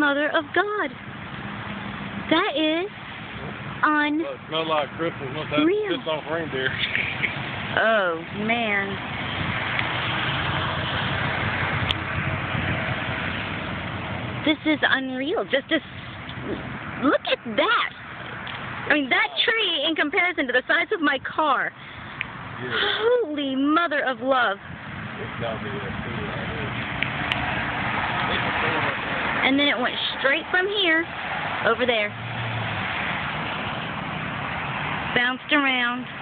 mother of God. That is Well, it smells like Christmas. Must have pissed off reindeer. Oh, man. This is unreal. Just look at that. I mean, that tree in comparison to the size of my car. Yeah. Holy mother of love. And then it went straight from here over there. Bounced around.